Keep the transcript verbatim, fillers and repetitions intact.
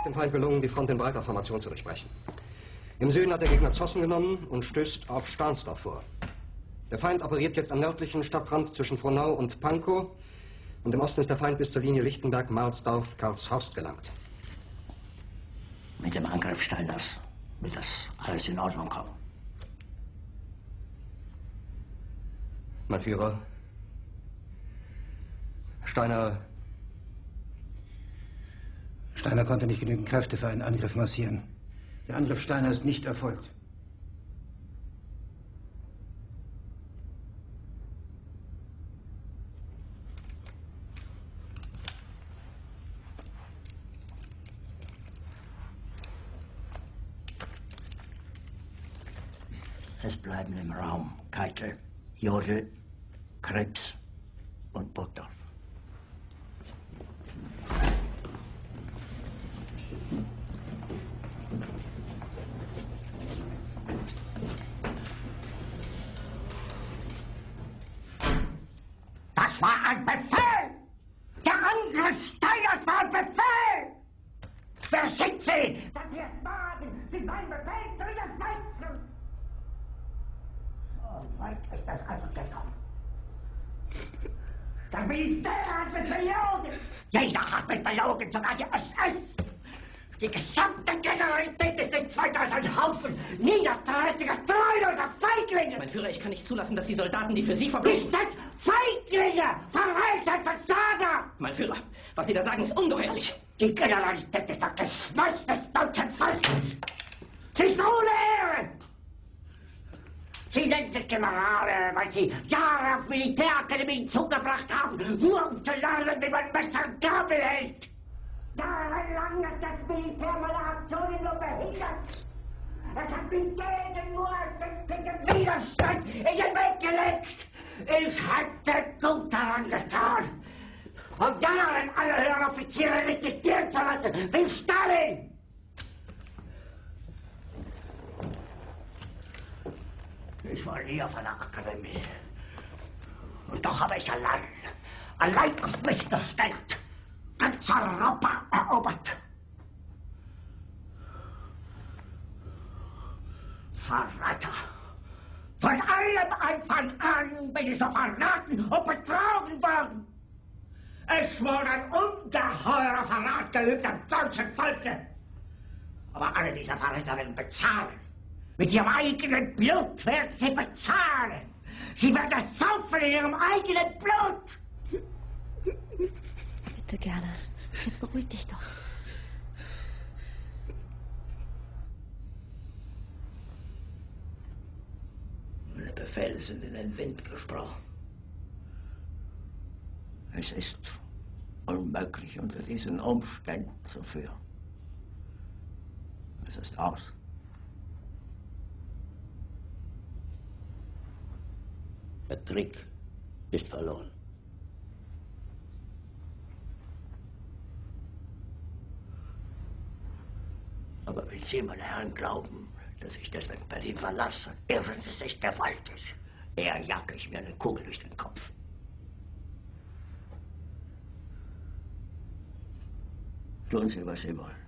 dem Feind gelungen, die Front in breiter Formation zu durchbrechen. Im Süden hat der Gegner Zossen genommen und stößt auf Stahnsdorf vor. Der Feind operiert jetzt am nördlichen Stadtrand zwischen Frohnau und Pankow und im Osten ist der Feind bis zur Linie Lichtenberg-Marsdorf-Karlshorst gelangt. Mit dem Angriff Steiners wird das alles in Ordnung kommen. Mein Führer, Steiner... Steiner konnte nicht genügend Kräfte für einen Angriff massieren. Der Angriff Steiner ist nicht erfolgt. Es bleiben im Raum Keitel, Jodl, Krebs und Burgdorf. Das war ein Befehl! Der Angriff Steiners war ein Befehl! Wer sind Sie? Dass Sie es wagen, sich meinen Befehl zu widersetzen! So weit ist das also gekommen. Das Militär hat mich belogen! Jeder hat mich belogen, sogar die S S! Die gesamte Generalität ist nichts weiter als ein Haufen niederträchtiger, treuloser Feiglinge! Mein Führer, ich kann nicht zulassen, dass die Soldaten, die für Sie verbringen... Nicht als Feiglinge! Verreiter, Versager! Mein Führer, was Sie da sagen, ist ungeheuerlich! Die Generalität ist das Geschmeiß des deutschen Volkes! Sie ist ohne Ehre! Sie nennen sich Generale, weil Sie Jahre auf Militärakademien zugebracht haben, nur um zu lernen, wie man Messer und Gabel hält! Jahrelang hat das Militär meine Aktionen nur behindert. Es hat mich jeden nur als Widerstand in den Weg gelegt. Ich hätte gut daran getan, von Jahren alle höheren Offiziere liquidieren zu lassen, wie Stalin. Ich war nie auf einer Akademie. Und doch habe ich allein, allein auf mich gestellt, ganz Europa erobert. Verräter! Von allem Anfang an bin ich so verraten und betrogen worden. Es wurde ein ungeheurer Verrat geübt am deutschen Volke. Aber alle diese Verräter werden bezahlen. Mit ihrem eigenen Blut werden sie bezahlen. Sie werden es saufen in ihrem eigenen Blut. Bitte gerne. Jetzt beruhig dich doch. Meine Befehle sind in den Wind gesprochen. Es ist unmöglich, unter diesen Umständen zu führen. Es ist aus. Der Krieg ist verloren. Aber wenn Sie, meine Herren, glauben, dass ich deswegen Berlin verlasse, irren Sie sich gewaltig. Eher jage ich mir eine Kugel durch den Kopf. Tun Sie, was Sie wollen.